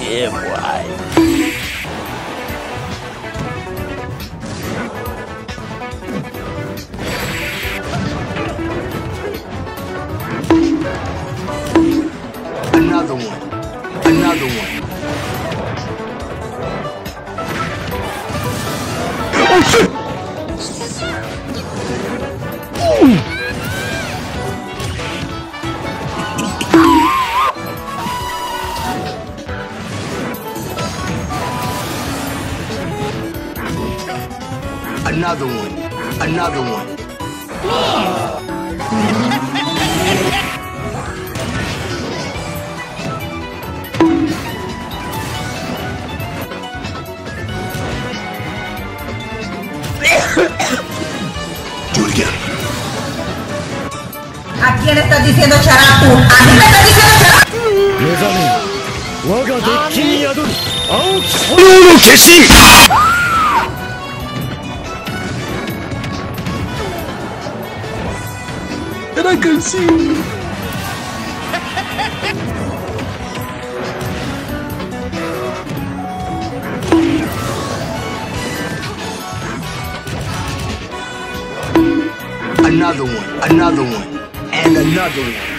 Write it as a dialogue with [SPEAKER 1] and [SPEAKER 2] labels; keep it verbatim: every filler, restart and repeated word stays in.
[SPEAKER 1] Yeah, boy.
[SPEAKER 2] Another one. Another one. Oh shit! Ooh. Another one. Another one. Do it again.
[SPEAKER 3] ¿A quién estás diciendo chará tú? ¿A mí me estás diciendo chará?
[SPEAKER 2] And I can see you. Another one, another one, and another one.